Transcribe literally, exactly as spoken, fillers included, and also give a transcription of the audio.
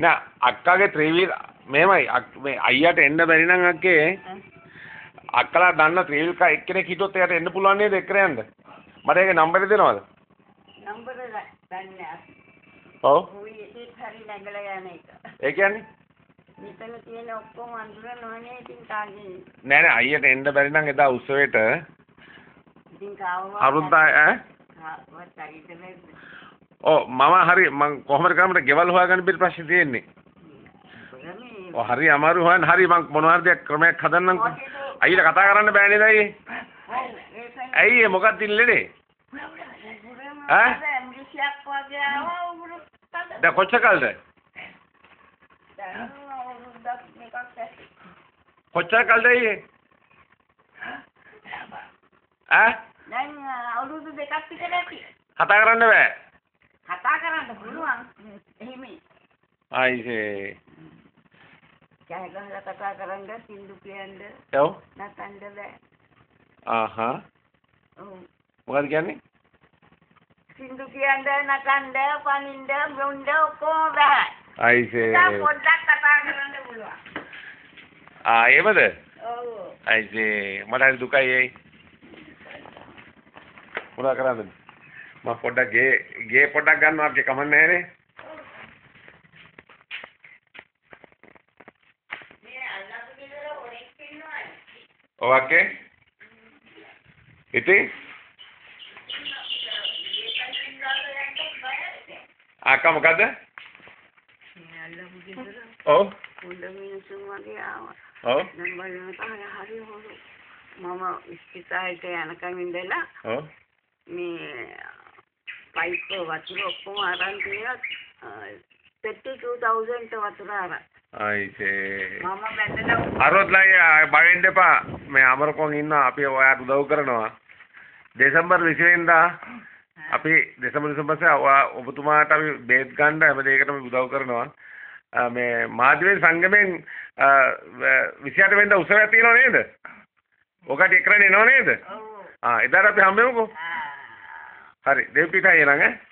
නෑ අක්කාගේ ත්‍රිවිල් මෙහෙමයි මේ අයියට එන්න බැරි නම් අක්කේ අක්කලා දන්න ත්‍රිවිල් කා එක්කෙනෙක් හිටියොත් එයාට එන්න පුළුවන් නේද එක්කර යන්න මට ඒකේ නම්බරේ දෙනවද නම්බර ගන්න ඔව් හරි නැගලා යන එක ඒ කියන්නේ මෙතන තියෙන ඔක්කොම අඳුරනවනේ ඉතින් කාගේ නෑ නෑ අයියට එන්න බැරි නම් එදා උත්සවයට ඉතින් කාවවා අරුද්දා ඈ හා වත් හරිද ඔව් මම හරි මං කොහොමද කරන්නේ ගෙවල් හොයාගන්න බිල් ප්‍රශ්නේ තියෙන්නේ ඔව් හරි අමාරු හොයන්න හරි මං මොනවා හරි දෙයක් ක්‍රමයක් හදන්නම්කෝ අයියට කතා කරන්න බෑ නේද අයියේ ඇයි මොකක්ද ඉල්ලන්නේ ඈ දැන් කොච්චර කාලද කොච්චර කාලද අයියේ ඈ දැන් අවුරුදු දෙකක් විතර ඇති කතා කරන්න බෑ කතා කරන්න පුළුවන් එහෙම ආයිසේ කෑ ගහලා කතා කරන්න සින්දු කියන්න ඔව් නටන්න බෑ ආහා ඔව් මොකද කියන්නේ සින්දු කියන්න නටන්න පනින්න බොන්න ඔක්කොම බෑ ආයිසේ දැන් පොඩ්ඩක් කතා කරන්න පුළුවන් ආ එහෙමද ඔව් ආයිසේ මට හරි දුකයි ඒ මොනවා කරන්නද මම පොඩ්ඩක් ගේ ගේ පොඩ්ඩක් ගන්නවා අපේ කමක් නැහැ නේ මේ අල්ලපු ගෙදර හොරෙක් ඉන්නවා ඔව් අක්කේ ඉතින් අක්කා මොකද මේ අල්ලපු ගෙදර ඔව් හොඳ මිනිස්සුන් වගේ ආවා ඔව් දැන් බලන්න හරි හොරු මම ඉස්පිතාලේට යනකම් ඉඳලා ඔව් මේ පයිප් වතුර ඔක්කොම අරන් තියෙනවා thirty two thousand වතුර අරන් ආයිසේ මම බැලලා අරොත්ලයි බවෙන්න එපා මේ අමරකෝන් ඉන්නවා අපි ඔයාට උදව් කරනවා දෙසැම්බර් විසි වෙනිදා අපි දෙසැම්බර් විසිපහේ ඔබතුමාට අපි බේත් ගන්න හැම දෙයකටම උදව් කරනවා මේ මාධ්‍යමේ සංගමෙන් විසි අට වෙනිදා උත්සවයක් තියෙනව නේද? ඔකට එක්කරගෙන එනව නේද? ඔව් ආ එදාට අපි හම්බෙමුකෝ. හරි දෙව්පිටයි එනං ඈ